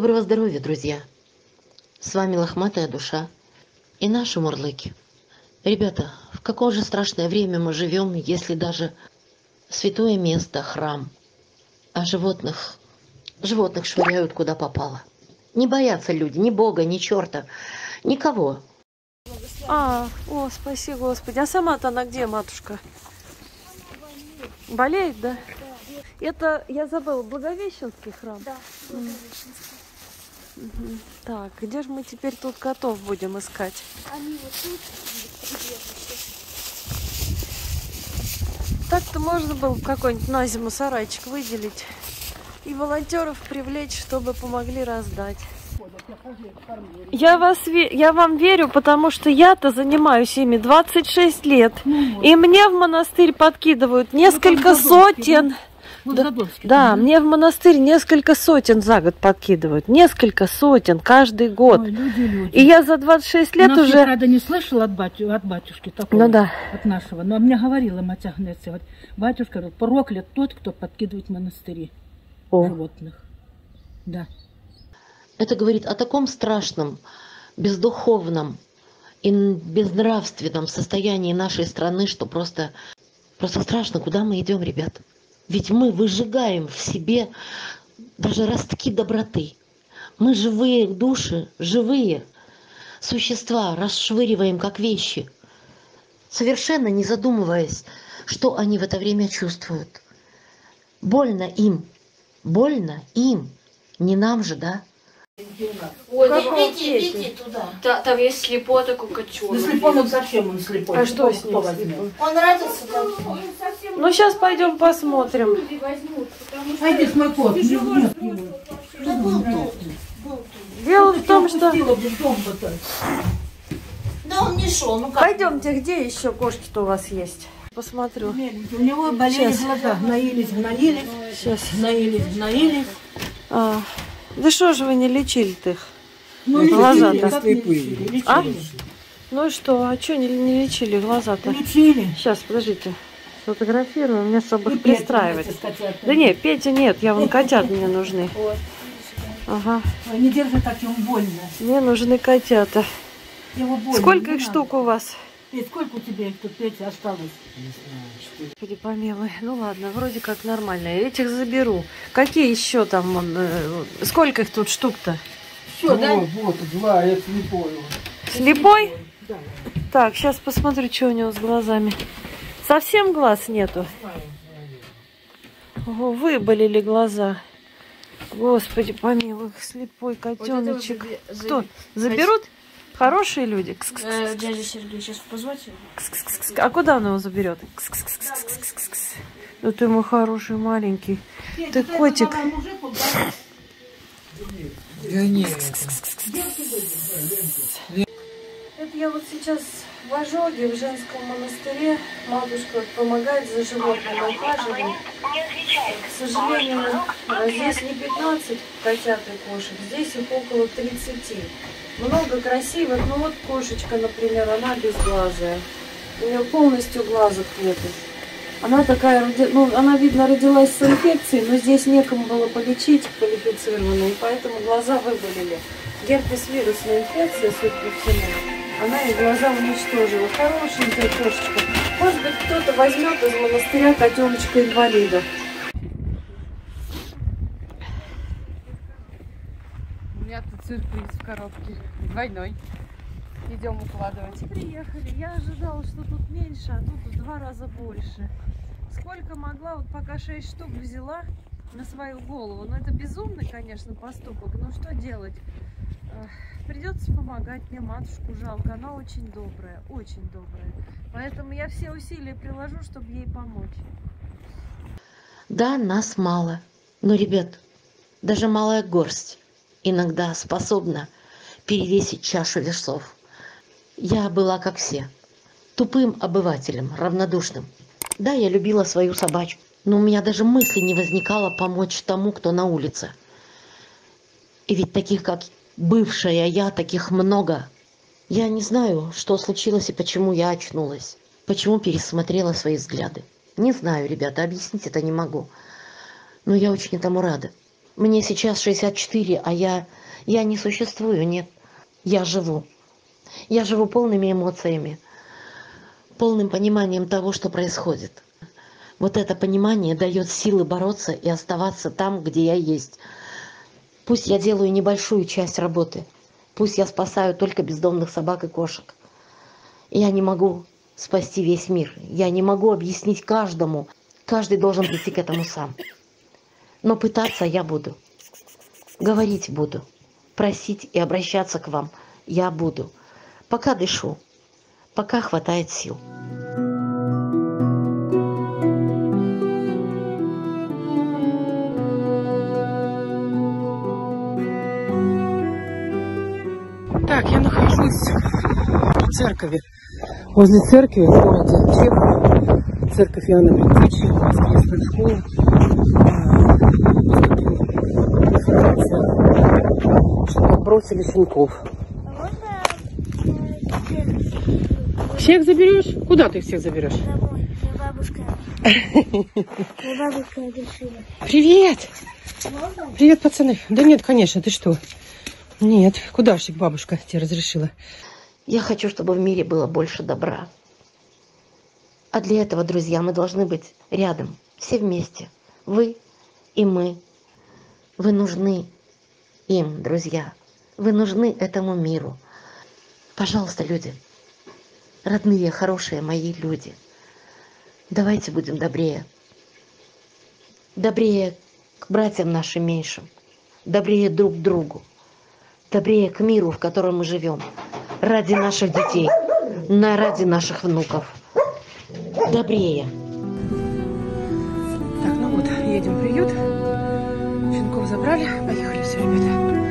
Доброго здоровья, друзья! С вами Лохматая Душа и наши мурлыки. Ребята, в какое же страшное время мы живем, если даже святое место, храм, а животных швыряют куда попало. Не боятся люди ни Бога, ни черта, никого. Спаси Господи. А сама-то она где, матушка? Болеет, да? Это, я забыла, Благовещенский храм? Да, Угу. Так, где же мы теперь тут котов будем искать? они вот тут прибежище. Так-то можно было какой-нибудь на зиму сарайчик выделить и волонтеров привлечь, чтобы помогли раздать. Я вам верю, потому что я-то занимаюсь ими 26 лет. И мне в монастырь подкидывают несколько сотен. Да, мне в монастырь несколько сотен за год подкидывают. Несколько сотен каждый год. Ой, люди. И я за 26 лет уже... Я, правда, не слышала от батюшки такого, ну, да. от нашего. Но мне говорила мать Агнеция, вот, батюшка говорит, проклят тот, кто подкидывает монастыри животных. Да. Это говорит о таком страшном, бездуховном и безнравственном состоянии нашей страны, что просто страшно, куда мы идем, ребят. Ведь мы выжигаем в себе даже ростки доброты. Мы живые души, живые существа расшвыриваем как вещи, совершенно не задумываясь, что они в это время чувствуют. Больно им, не нам же, да? Ой, идите туда. Там есть слепой такой котенок. Ну, слепой, он зачем он слепой? А что с ним слепой? Он радится. Ну, сейчас пойдем посмотрим. А иди с мой кот. Да был тут. Дело в том, что... Да он не шел. Ну как? Пойдемте, где еще кошки-то у вас есть? Посмотрю. У него болели глаза. Гноились. Сейчас. Гноились. Да что же вы не лечили-то их? Ну, глаза-то. Лечили. А? Ну и что? А что не лечили глаза-то? Лечили. Сейчас, подождите. Сфотографирую, мне чтобы их пристраивать. Да нет, Петя нет, вон котят мне нужны. Ага. Не держи так, ему больно. Мне нужны котята. Его больно. Сколько их штук у вас? Петь, сколько у тебя их тут, Петя, осталось? Не знаю, что ли. Господи помилуй. Ну ладно, вроде как нормально. Я этих заберу. Какие еще там? Сколько их тут штук-то? Все, да? Вот, два, я слепой. Слепой? Да. Так, сейчас посмотрю, что у него с глазами. Совсем глаз нету? Ого, выболели глаза. Господи помилуй, слепой котеночек. Вот Кто? Заберут? Хорошие люди? Дядя Сергей, сейчас позвать его. А куда он его заберет? Ну ты мой хороший маленький. Ты котик. Да нет. Это я вот сейчас в ожоге в женском монастыре. Матушка помогает за животным ухаживанием. К сожалению, здесь не 15 котят и кошек, здесь их около 30. Много красивых, но вот кошечка, например, она безглазая. У нее полностью глазок нету. Она такая, ну, она, видно, родилась с инфекцией, но здесь некому было полечить квалифицированно, и поэтому глаза выболели. Герпес вирусная инфекция, судя по всему, она ей глаза уничтожила. Хорошенькая кошечка. Может быть, кто-то возьмет из монастыря котеночка-инвалида. У меня тут сюрприз в коробке. Двойной. Идем укладывать. Приехали. Я ожидала, что тут меньше, а тут в 2 раза больше. Сколько могла, вот пока 6 штук взяла на свою голову. Но это безумный, конечно, поступок. Но что делать? Придется помогать. Мне матушку жалко. Она очень добрая, очень добрая. Поэтому я все усилия приложу, чтобы ей помочь. Да, нас мало. Но, ребят, даже малая горсть иногда способна перевесить чашу весов. Я была как все, тупым обывателем, равнодушным. Да, я любила свою собачку, но у меня даже мысли не возникало помочь тому, кто на улице. И ведь таких, как бывшая я, таких много. Я не знаю, что случилось и почему я очнулась, почему пересмотрела свои взгляды. Не знаю, ребята, объяснить это не могу. Но я очень этому рада. Мне сейчас 64, а я не существую, нет. Я живу. Я живу полными эмоциями, полным пониманием того, что происходит. Вот это понимание дает силы бороться и оставаться там, где я есть. Пусть я делаю небольшую часть работы. Пусть я спасаю только бездомных собак и кошек. Я не могу спасти весь мир. Я не могу объяснить каждому. Каждый должен прийти к этому сам. Но пытаться я буду. Говорить буду. Просить и обращаться к вам я буду. Пока дышу. Пока хватает сил. Так, я нахожусь в церкви. Возле церкви в городе Чехов. Церковь Иоанна Предтечи, воскресная школа. Что подбросили щенков. Всех заберешь? Куда ты их всех заберешь? Домой. Бабушка. Бабушка решила. Привет! Можно? Привет, пацаны. Да нет, конечно, ты что? Нет, куда ж их бабушка тебе разрешила? Я хочу, чтобы в мире было больше добра. А для этого, друзья, мы должны быть рядом, все вместе. Вы и мы. Вы нужны им, друзья. Вы нужны этому миру. Пожалуйста, люди, родные, хорошие мои люди, давайте будем добрее. Добрее к братьям нашим меньшим. Добрее друг к другу. Добрее к миру, в котором мы живем. Ради наших детей. Ради наших внуков. Добрее. Так, ну вот, едем в приют. Щенков забрали. Поехали все, ребята.